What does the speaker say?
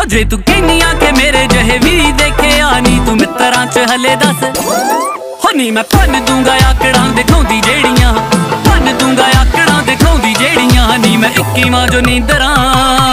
हो जे तू कहनी आके मेरे जहे भी देखे आनी तू मित्रां च हले दस हो नी मैं भन दूंगा आकड़ां दिखाउंदी जेड़ियां भन दूंगा आकड़ां दिखाउंदी जेड़ियां नी मैं 21वां जो नींदरां